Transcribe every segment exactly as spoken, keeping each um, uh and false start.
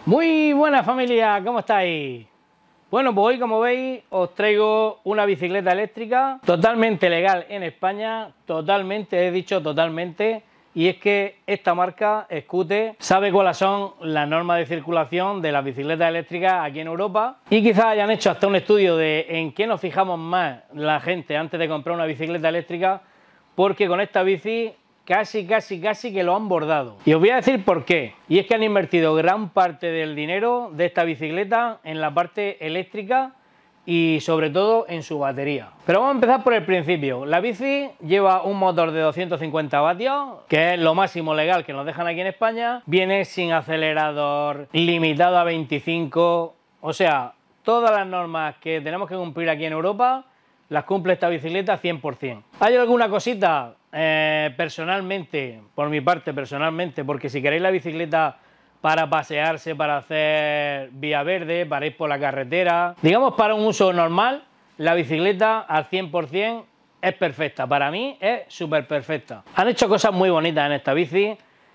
Muy buena familia, ¿cómo estáis? Bueno, pues hoy, como veis, os traigo una bicicleta eléctrica totalmente legal en España, totalmente, he dicho totalmente, y es que esta marca, Scooter, sabe cuáles son las normas de circulación de las bicicletas eléctricas aquí en Europa, y quizás hayan hecho hasta un estudio de en qué nos fijamos más la gente antes de comprar una bicicleta eléctrica, porque con esta bici casi, casi, casi que lo han bordado. Y os voy a decir por qué. Y es que han invertido gran parte del dinero de esta bicicleta en la parte eléctrica y sobre todo en su batería. Pero vamos a empezar por el principio. La bici lleva un motor de doscientos cincuenta vatios, que es lo máximo legal que nos dejan aquí en España. Viene sin acelerador, limitado a veinticinco. O sea, todas las normas que tenemos que cumplir aquí en Europa las cumple esta bicicleta cien por cien. ¿Hay alguna cosita? Eh, personalmente, por mi parte, personalmente, porque si queréis la bicicleta para pasearse, para hacer vía verde, para ir por la carretera, digamos para un uso normal, la bicicleta al cien por cien es perfecta. Para mí es súper perfecta. Han hecho cosas muy bonitas en esta bici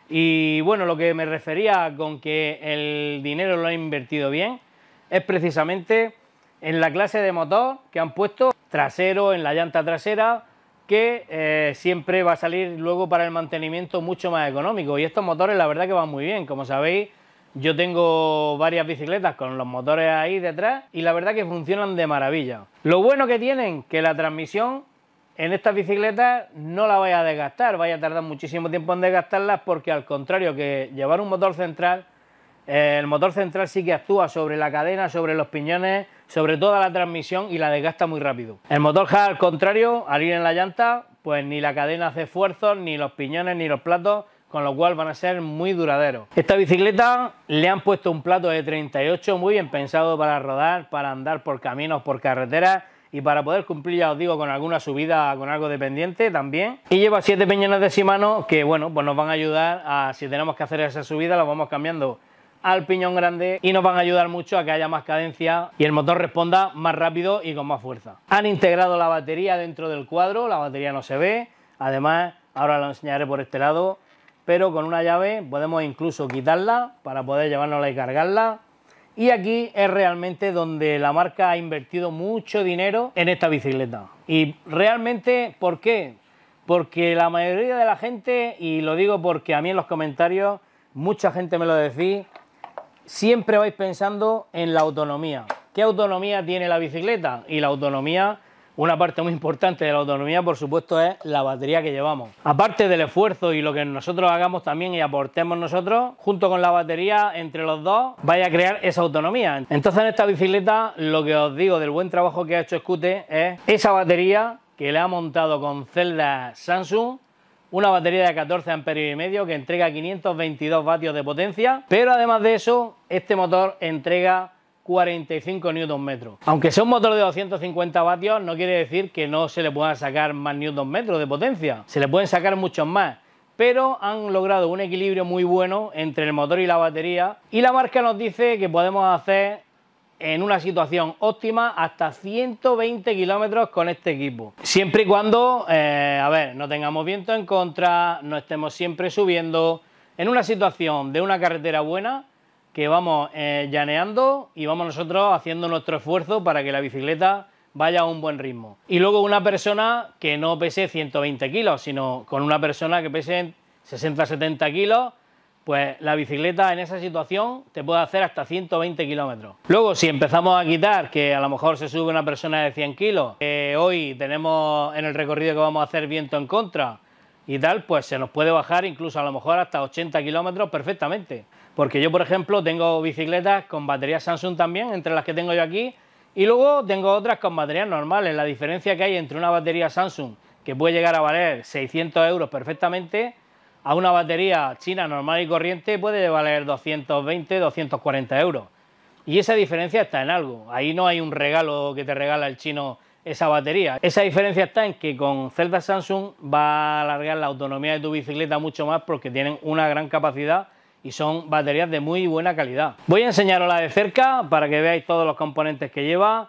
y bueno, lo que me refería con que el dinero lo han invertido bien es precisamente en la clase de motor que han puesto trasero, en la llanta trasera, que eh, siempre va a salir luego para el mantenimiento mucho más económico. Y estos motores la verdad que van muy bien. Como sabéis, yo tengo varias bicicletas con los motores ahí detrás y la verdad que funcionan de maravilla. Lo bueno que tienen, que la transmisión en estas bicicletas no la vaya a desgastar, vaya a tardar muchísimo tiempo en desgastarlas, porque al contrario que llevar un motor central, eh, el motor central sí que actúa sobre la cadena, sobre los piñones, sobre toda la transmisión y la desgasta muy rápido. El motor H A, al contrario, al ir en la llanta, pues ni la cadena hace esfuerzos, ni los piñones, ni los platos, con lo cual van a ser muy duraderos. Esta bicicleta le han puesto un plato de treinta y ocho muy bien pensado para rodar, para andar por caminos, por carreteras y para poder cumplir, ya os digo, con alguna subida, con algo de pendiente también. Y lleva siete piñones de Shimano que, bueno, pues nos van a ayudar a, si tenemos que hacer esa subida, la vamos cambiando al piñón grande y nos van a ayudar mucho a que haya más cadencia y el motor responda más rápido y con más fuerza. Han integrado la batería dentro del cuadro, la batería no se ve, además ahora lo enseñaré por este lado, pero con una llave podemos incluso quitarla para poder llevárnosla y cargarla. Y aquí es realmente donde la marca ha invertido mucho dinero en esta bicicleta. Y realmente, ¿por qué? Porque la mayoría de la gente, y lo digo porque a mí en los comentarios mucha gente me lo decís, siempre vais pensando en la autonomía. ¿Qué autonomía tiene la bicicleta? Y la autonomía, una parte muy importante de la autonomía, por supuesto, es la batería que llevamos. Aparte del esfuerzo y lo que nosotros hagamos también y aportemos nosotros, junto con la batería, entre los dos, vaya a crear esa autonomía. Entonces, en esta bicicleta, lo que os digo del buen trabajo que ha hecho Scooter es esa batería que le ha montado con celdas Samsung, una batería de catorce amperios y medio que entrega quinientos veintidós vatios de potencia, pero además de eso, este motor entrega cuarenta y cinco newton metros. Aunque sea un motor de doscientos cincuenta vatios, no quiere decir que no se le puedan sacar más newton metros de potencia, se le pueden sacar muchos más, pero han logrado un equilibrio muy bueno entre el motor y la batería, y la marca nos dice que podemos hacer en una situación óptima hasta ciento veinte kilómetros con este equipo, siempre y cuando eh, a ver, no tengamos viento en contra, no estemos siempre subiendo, en una situación de una carretera buena que vamos eh, llaneando y vamos nosotros haciendo nuestro esfuerzo para que la bicicleta vaya a un buen ritmo. Y luego una persona que no pese ciento veinte kilos, sino con una persona que pese sesenta a setenta kilos, pues la bicicleta en esa situación te puede hacer hasta ciento veinte kilómetros. Luego, si empezamos a quitar que a lo mejor se sube una persona de cien kilos, que hoy tenemos en el recorrido que vamos a hacer viento en contra y tal, pues se nos puede bajar incluso a lo mejor hasta ochenta kilómetros perfectamente. Porque yo, por ejemplo, tengo bicicletas con baterías Samsung también, entre las que tengo yo aquí, y luego tengo otras con baterías normales. La diferencia que hay entre una batería Samsung, que puede llegar a valer seiscientos euros perfectamente, a una batería china normal y corriente puede valer doscientos veinte, doscientos cuarenta euros. Y esa diferencia está en algo. Ahí no hay un regalo que te regala el chino esa batería. Esa diferencia está en que con celdas Samsung va a alargar la autonomía de tu bicicleta mucho más porque tienen una gran capacidad y son baterías de muy buena calidad. Voy a enseñarosla de cerca para que veáis todos los componentes que lleva.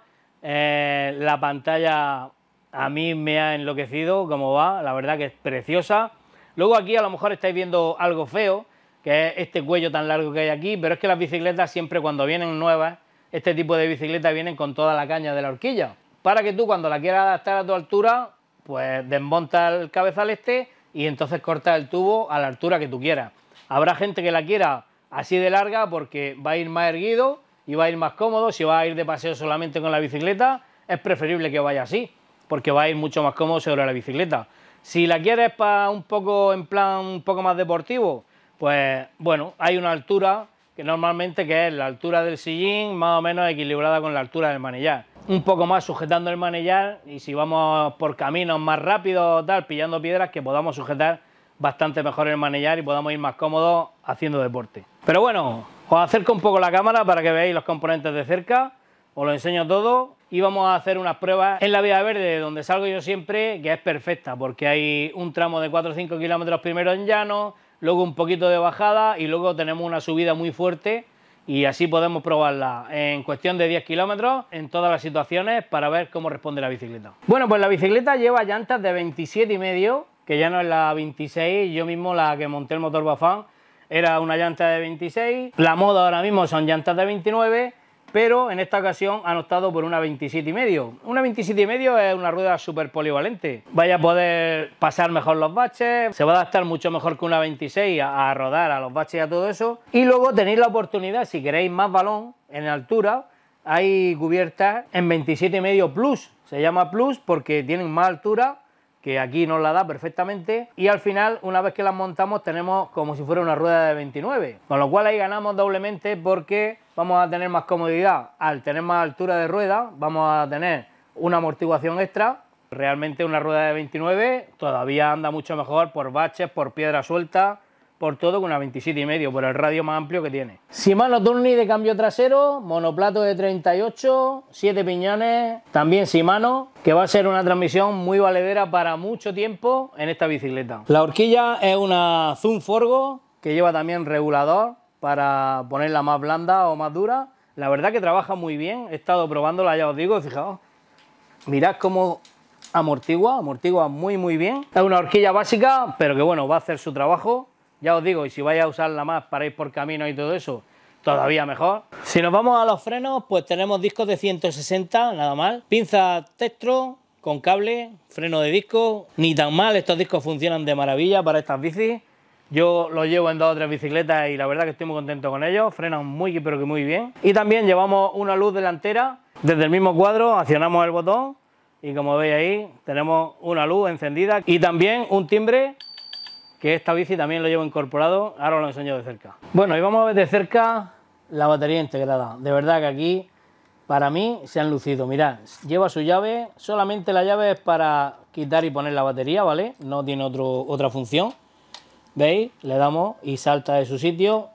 Eh, la pantalla a mí me ha enloquecido como va, la verdad que es preciosa. Luego aquí a lo mejor estáis viendo algo feo, que es este cuello tan largo que hay aquí, pero es que las bicicletas siempre cuando vienen nuevas, este tipo de bicicletas vienen con toda la caña de la horquilla, para que tú cuando la quieras adaptar a tu altura, pues desmontas el cabezal este y entonces cortas el tubo a la altura que tú quieras. Habrá gente que la quiera así de larga porque va a ir más erguido y va a ir más cómodo. Si va a ir de paseo solamente con la bicicleta, es preferible que vaya así, porque va a ir mucho más cómodo sobre la bicicleta. Si la quieres para un poco en plan un poco más deportivo, pues bueno, hay una altura que normalmente que es la altura del sillín más o menos equilibrada con la altura del manillar. Un poco más sujetando el manillar y si vamos por caminos más rápidos tal, pillando piedras, que podamos sujetar bastante mejor el manillar y podamos ir más cómodos haciendo deporte. Pero bueno, os acerco un poco la cámara para que veáis los componentes de cerca, os lo enseño todo y vamos a hacer unas pruebas en la vía verde donde salgo yo siempre, que es perfecta porque hay un tramo de cuatro o cinco kilómetros primero en llano, luego un poquito de bajada y luego tenemos una subida muy fuerte y así podemos probarla en cuestión de diez kilómetros en todas las situaciones para ver cómo responde la bicicleta. Bueno, pues la bicicleta lleva llantas de veintisiete y medio, que ya no es la veintiséis, yo mismo la que monté el motor Bafang era una llanta de veintiséis, la moda ahora mismo son llantas de veintinueve, pero en esta ocasión han optado por una veintisiete y medio. Una veintisiete y medio es una rueda súper polivalente, vaya a poder pasar mejor los baches, se va a adaptar mucho mejor que una veintiséis a, a rodar a los baches y a todo eso, y luego tenéis la oportunidad, si queréis más balón en altura, hay cubiertas en veintisiete y medio plus, se llama plus porque tienen más altura, que aquí nos la da perfectamente, y al final, una vez que las montamos, tenemos como si fuera una rueda de veintinueve, con lo cual ahí ganamos doblemente porque vamos a tener más comodidad. Al tener más altura de rueda, vamos a tener una amortiguación extra. Realmente una rueda de veintinueve todavía anda mucho mejor por baches, por piedra suelta, por todo, con una veintisiete y medio, por el radio más amplio que tiene. Shimano Tourney de cambio trasero, monoplato de treinta y ocho, siete piñones, también Shimano, que va a ser una transmisión muy valedera para mucho tiempo en esta bicicleta. La horquilla es una Zoom Forgo, que lleva también regulador para ponerla más blanda o más dura. La verdad que trabaja muy bien, he estado probándola, ya os digo, fijaos, mirad cómo amortigua, amortigua muy muy bien. Es una horquilla básica, pero que bueno, va a hacer su trabajo. Ya os digo, y si vais a usarla más para ir por camino y todo eso, todavía mejor. Si nos vamos a los frenos, pues tenemos discos de ciento sesenta, nada mal. Pinza Tektro con cable, freno de disco, ni tan mal, estos discos funcionan de maravilla para estas bicis. Yo los llevo en dos o tres bicicletas y la verdad que estoy muy contento con ellos, frenan muy pero que muy bien. Y también llevamos una luz delantera, desde el mismo cuadro accionamos el botón y como veis ahí tenemos una luz encendida y también un timbre, que esta bici también lo llevo incorporado, ahora os lo enseño de cerca. Bueno, y vamos a ver de cerca la batería integrada. De verdad que aquí, para mí, se han lucido. Mirad, lleva su llave, solamente la llave es para quitar y poner la batería, ¿vale? No tiene otro, otra función. ¿Veis? Le damos y salta de su sitio.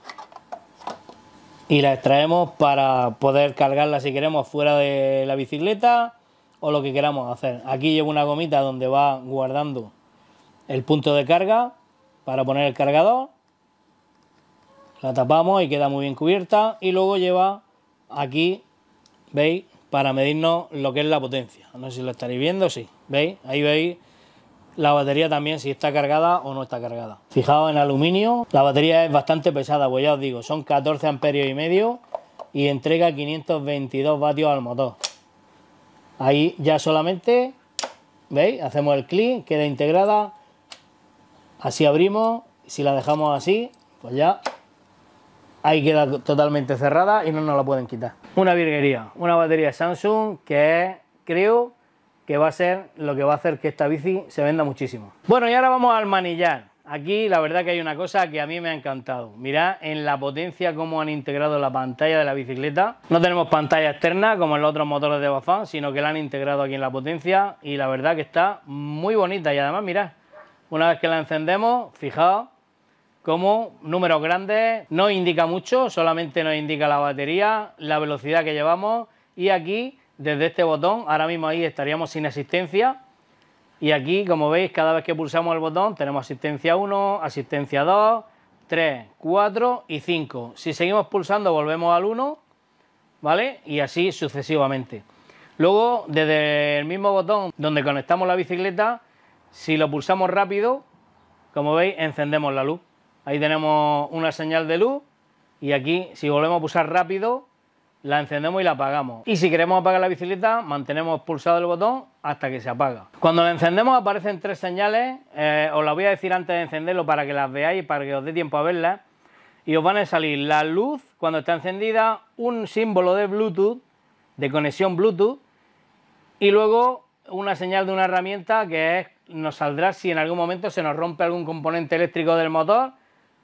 Y la extraemos para poder cargarla si queremos fuera de la bicicleta o lo que queramos hacer. Aquí llevo una gomita donde va guardando el punto de carga para poner el cargador, la tapamos y queda muy bien cubierta y luego lleva aquí, veis, para medirnos lo que es la potencia. No sé si lo estaréis viendo, sí, veis, ahí veis la batería también si está cargada o no está cargada. Fijaos en aluminio, la batería es bastante pesada, pues ya os digo, son catorce amperios y medio y entrega quinientos veintidós vatios al motor. Ahí ya solamente, veis, hacemos el clic, queda integrada. Así abrimos, si la dejamos así, pues ya ahí queda totalmente cerrada y no nos la pueden quitar. Una virguería, una batería Samsung que es, creo que va a ser lo que va a hacer que esta bici se venda muchísimo. Bueno, y ahora vamos al manillar. Aquí la verdad que hay una cosa que a mí me ha encantado. Mirad en la potencia cómo han integrado la pantalla de la bicicleta. No tenemos pantalla externa como en los otros motores de Bafang, sino que la han integrado aquí en la potencia y la verdad que está muy bonita y además mirad. Una vez que la encendemos, fijaos cómo números grandes, no indica mucho, solamente nos indica la batería, la velocidad que llevamos y aquí, desde este botón, ahora mismo ahí estaríamos sin asistencia y aquí, como veis, cada vez que pulsamos el botón tenemos asistencia uno, asistencia dos, tres, cuatro y cinco. Si seguimos pulsando volvemos al uno, ¿vale? Y así sucesivamente. Luego, desde el mismo botón donde conectamos la bicicleta, si lo pulsamos rápido, como veis, encendemos la luz. ahí tenemos una señal de luz y aquí si volvemos a pulsar rápido la encendemos y la apagamos. Y si queremos apagar la bicicleta, mantenemos pulsado el botón hasta que se apaga. Cuando la encendemos aparecen tres señales, eh, os las voy a decir antes de encenderlo para que las veáis, para que os dé tiempo a verlas. Y os van a salir la luz cuando está encendida, un símbolo de Bluetooth, de conexión Bluetooth, y luego una señal de una herramienta que es, nos saldrá si en algún momento se nos rompe algún componente eléctrico del motor.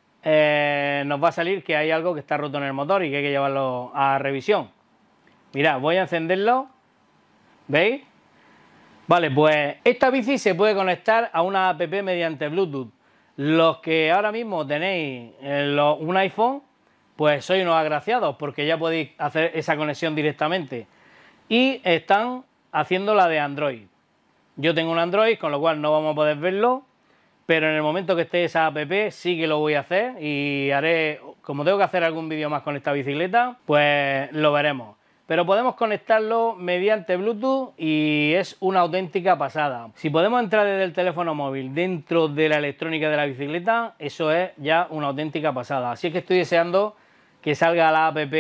Eh, nos va a salir que hay algo que está roto en el motor y que hay que llevarlo a revisión. Mirad, voy a encenderlo. ¿Veis? Vale, pues esta bici se puede conectar a una app mediante Bluetooth. Los que ahora mismo tenéis eh, un iPhone, pues sois unos agraciados porque ya podéis hacer esa conexión directamente. Y están haciendo la de Android. Yo tengo un Android, con lo cual no vamos a poder verlo. Pero en el momento que esté esa app sí que lo voy a hacer y haré, como tengo que hacer algún vídeo más con esta bicicleta, pues lo veremos. Pero podemos conectarlo mediante Bluetooth y es una auténtica pasada. Si podemos entrar desde el teléfono móvil dentro de la electrónica de la bicicleta, eso es ya una auténtica pasada. Así que estoy deseando que salga la app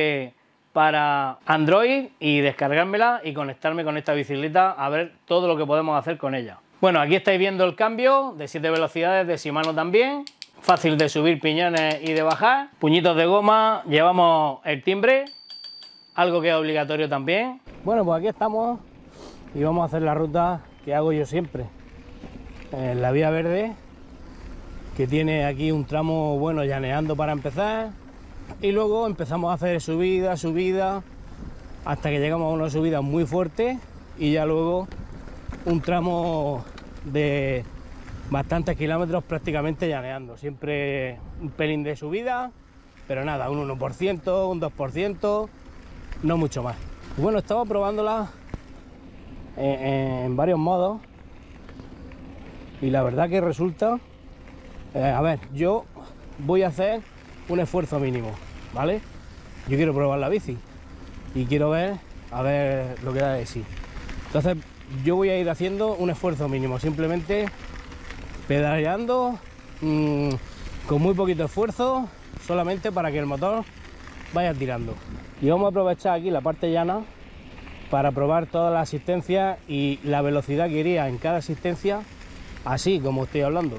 para Android y descargármela y conectarme con esta bicicleta a ver todo lo que podemos hacer con ella. Bueno, aquí estáis viendo el cambio de siete velocidades de Shimano también, fácil de subir piñones y de bajar, puñitos de goma, llevamos el timbre, algo que es obligatorio también. Bueno, pues aquí estamos y vamos a hacer la ruta que hago yo siempre, en la vía verde, que tiene aquí un tramo bueno llaneando para empezar y luego empezamos a hacer subida, subida, hasta que llegamos a una subida muy fuerte y ya luego un tramo de bastantes kilómetros prácticamente llaneando, siempre un pelín de subida, pero nada, un uno por ciento, un dos por ciento, no mucho más. Y bueno, estaba probándola en, en varios modos y la verdad que resulta, eh, a ver, yo voy a hacer un esfuerzo mínimo, ¿vale? Yo quiero probar la bici y quiero ver, a ver lo que da de sí. Entonces yo voy a ir haciendo un esfuerzo mínimo, simplemente pedaleando mmm, con muy poquito esfuerzo, solamente para que el motor vaya tirando. Y vamos a aprovechar aquí la parte llana para probar todas las asistencias y la velocidad que iría en cada asistencia, así como estoy hablando,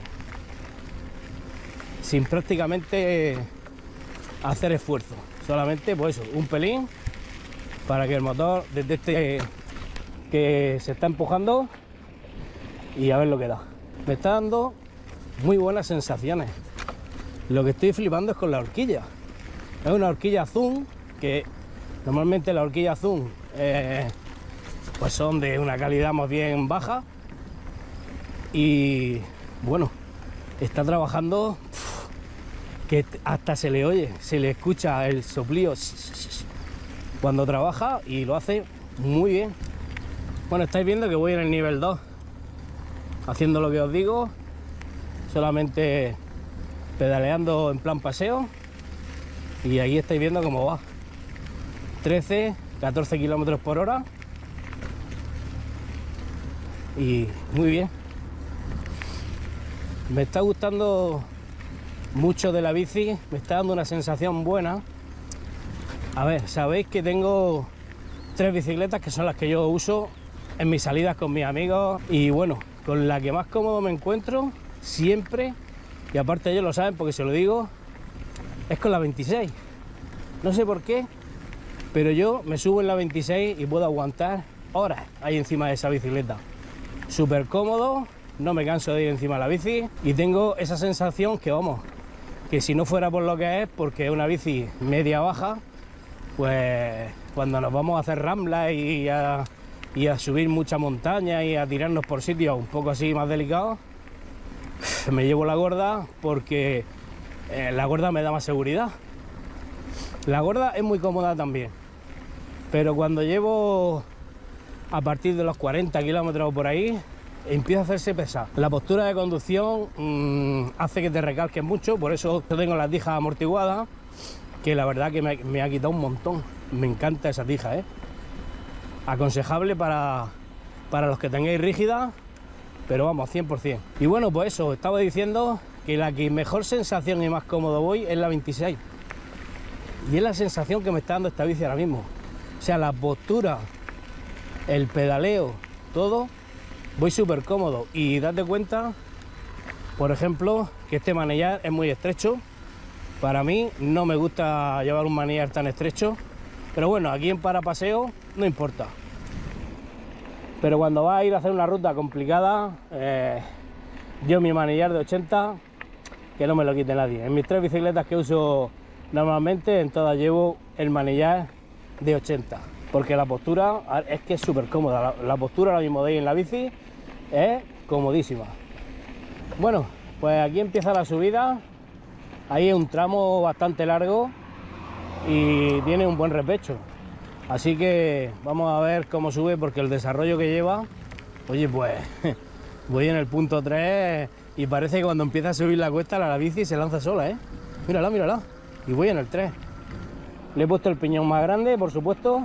sin prácticamente hacer esfuerzo, solamente pues eso, un pelín para que el motor detecte que se está empujando y a ver lo que da. Me está dando muy buenas sensaciones. Lo que estoy flipando es con la horquilla. Es una horquilla Zoom, que normalmente la horquilla Zoom eh, pues son de una calidad más bien baja y bueno, está trabajando pff, que hasta se le oye, se le escucha el soplío cuando trabaja y lo hace muy bien. Bueno, estáis viendo que voy en el nivel dos, haciendo lo que os digo, solamente pedaleando en plan paseo, y aquí estáis viendo cómo va, trece, catorce kilómetros por hora, y muy bien. Me está gustando mucho de la bici, me está dando una sensación buena. A ver, sabéis que tengo tres bicicletas que son las que yo uso en mis salidas con mis amigos y bueno, con la que más cómodo me encuentro siempre, y aparte ellos lo saben porque se lo digo, es con la veintiséis. No sé por qué, pero yo me subo en la veintiséis y puedo aguantar horas ahí encima de esa bicicleta. Súper cómodo, no me canso de ir encima de la bici y tengo esa sensación que vamos, que si no fuera por lo que es, porque es una bici media baja, pues cuando nos vamos a hacer ramblas y a y a subir mucha montaña y a tirarnos por sitios un poco así más delicados, me llevo la gorda porque eh, la gorda me da más seguridad. La gorda es muy cómoda también, pero cuando llevo a partir de los cuarenta kilómetros por ahí, empieza a hacerse pesado. La postura de conducción mmm, hace que te recalques mucho, por eso yo tengo las tijas amortiguadas, que la verdad que me, me ha quitado un montón. Me encanta esa tija, ¿eh? Aconsejable para, para los que tengáis rígida, pero vamos, cien por cien. Y bueno, pues eso, estaba diciendo que la que mejor sensación y más cómodo voy es la veintiséis. Y es la sensación que me está dando esta bici ahora mismo. O sea, la postura, el pedaleo, todo, voy súper cómodo. Y date cuenta, por ejemplo, que este manillar es muy estrecho. Para mí no me gusta llevar un manillar tan estrecho, pero bueno, aquí en parapaseo no importa. Pero cuando vas a ir a hacer una ruta complicada, eh, yo mi manillar de ochenta, que no me lo quite nadie. En mis tres bicicletas que uso normalmente, en todas llevo el manillar de ochenta, porque la postura es que es súper cómoda. La, la postura ahora mismo de ahí en la bici es comodísima. Bueno, pues aquí empieza la subida. Ahí es un tramo bastante largo y tiene un buen repecho. Así que vamos a ver cómo sube, porque el desarrollo que lleva, oye, pues voy en el punto tres y parece que cuando empieza a subir la cuesta la, la bici se lanza sola, ¿eh? Mírala, mírala. Y voy en el tres. Le he puesto el piñón más grande, por supuesto.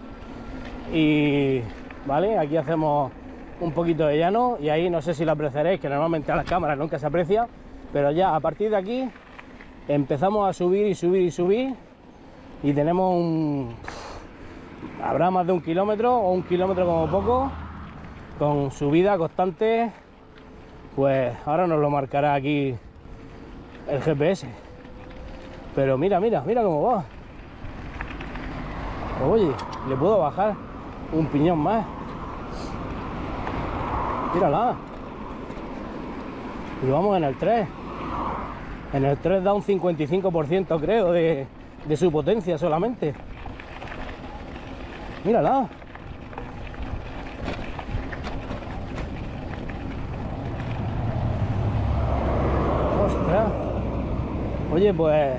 Y vale, aquí hacemos un poquito de llano y ahí no sé si lo apreciaréis, que normalmente a las cámaras nunca se aprecia, pero ya a partir de aquí empezamos a subir y subir y subir y tenemos un... habrá más de un kilómetro o un kilómetro como poco, con subida constante. Pues ahora nos lo marcará aquí el G P S. Pero mira, mira, mira cómo va. Oye, le puedo bajar un piñón más. Mírala. Y vamos en el tres. En el tres da un cincuenta y cinco por ciento, creo, de, de su potencia solamente. Mírala. Ostras. Oye, pues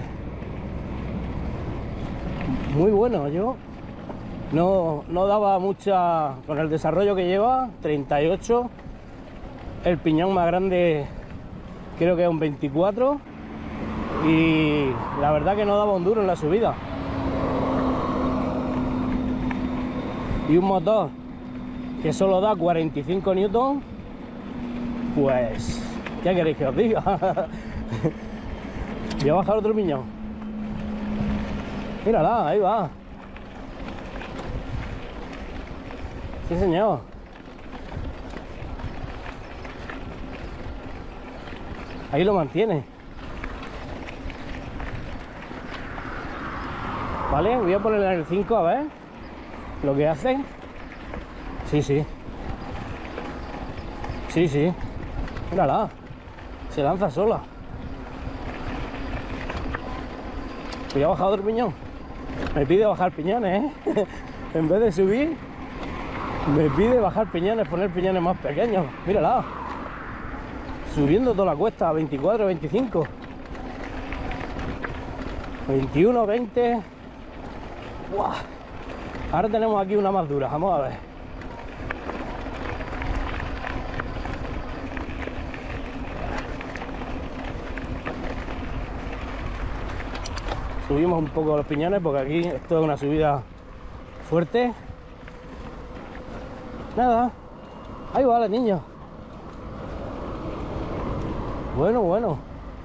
muy bueno. Yo no, no daba mucha, con el desarrollo que lleva, treinta y ocho. El piñón más grande creo que es un veinticuatro. Y la verdad que no daba un duro en la subida. Y un motor que solo da cuarenta y cinco newton, pues ¿qué queréis que os diga? Voy a bajar otro piñón. Mírala, ahí va. Sí, señor. Ahí lo mantiene. Vale, voy a ponerle en el cinco a ver lo que hace. Sí, sí. Sí, sí. Mírala. Se lanza sola. Voy a bajar otro piñón. Me pide bajar piñones, ¿eh? En vez de subir, me pide bajar piñones, poner piñones más pequeños. Mírala. Subiendo toda la cuesta a veinticuatro, veinticinco. veintiuno, veinte. ¡Buah! Ahora tenemos aquí una más dura, vamos a ver. Subimos un poco los piñones porque aquí esto es una subida fuerte. Nada, ahí va la niña. Bueno, bueno.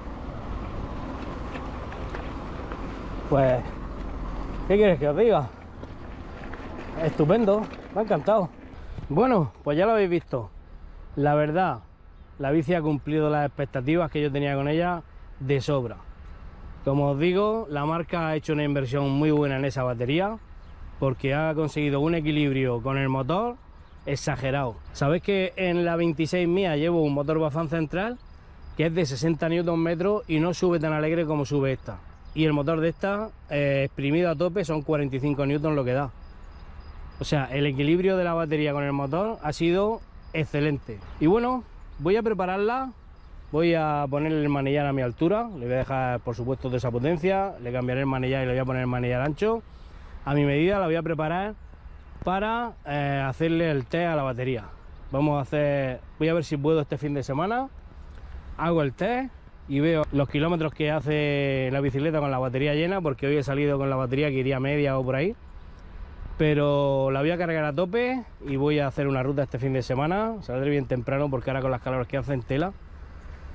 Pues, ¿qué quieres que os diga? Estupendo, me ha encantado. Bueno, pues ya lo habéis visto. La verdad, la bici ha cumplido las expectativas que yo tenía con ella de sobra. Como os digo, la marca ha hecho una inversión muy buena en esa batería, porque ha conseguido un equilibrio con el motor exagerado. Sabéis que en la veintiséis mía llevo un motor Bafang central que es de sesenta newton metros y no sube tan alegre como sube esta. Y el motor de esta, eh, exprimido a tope, son cuarenta y cinco newton lo que da. O sea, el equilibrio de la batería con el motor ha sido excelente. Y bueno, voy a prepararla. Voy a ponerle el manillar a mi altura. Le voy a dejar, por supuesto, de esa potencia. Le cambiaré el manillar y le voy a poner el manillar ancho. A mi medida la voy a preparar para eh, hacerle el test a la batería. Vamos a hacer... Voy a ver si puedo este fin de semana. Hago el test y veo los kilómetros que hace la bicicleta con la batería llena, porque hoy he salido con la batería que iría media o por ahí. Pero la voy a cargar a tope y voy a hacer una ruta este fin de semana. Saldré bien temprano porque ahora con las calores que hacen tela.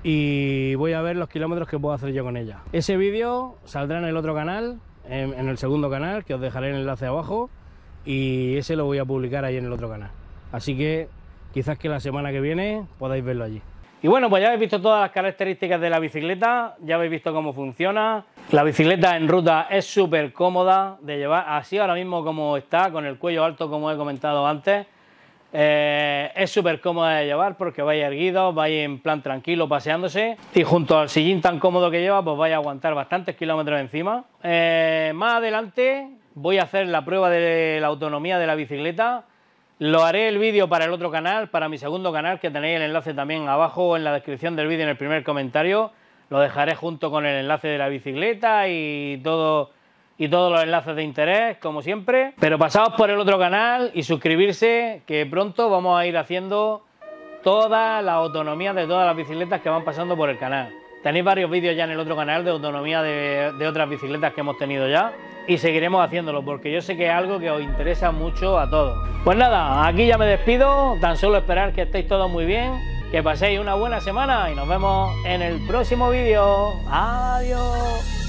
y voy a ver los kilómetros que puedo hacer yo con ella. Ese vídeo saldrá en el otro canal, en, en el segundo canal, que os dejaré el enlace abajo, y ese lo voy a publicar ahí en el otro canal. Así que quizás que la semana que viene podáis verlo allí. Y bueno, pues ya habéis visto todas las características de la bicicleta, ya habéis visto cómo funciona. La bicicleta en ruta es súper cómoda de llevar, así ahora mismo como está, con el cuello alto como he comentado antes. Eh, es súper cómoda de llevar porque vais erguidos, vais en plan tranquilo paseándose, y junto al sillín tan cómodo que lleva pues vais a aguantar bastantes kilómetros encima. Eh, más adelante voy a hacer la prueba de la autonomía de la bicicleta. Lo haré el vídeo para el otro canal, para mi segundo canal, que tenéis el enlace también abajo en la descripción del vídeo, en el primer comentario. Lo dejaré junto con el enlace de la bicicleta y todo, y todos los enlaces de interés, como siempre. Pero pasaos por el otro canal y suscribirse, que pronto vamos a ir haciendo toda la autonomía de todas las bicicletas que van pasando por el canal. Tenéis varios vídeos ya en el otro canal de autonomía de, de otras bicicletas que hemos tenido ya, y seguiremos haciéndolo porque yo sé que es algo que os interesa mucho a todos. Pues nada, aquí ya me despido, tan solo esperar que estéis todos muy bien, que paséis una buena semana y nos vemos en el próximo vídeo. Adiós.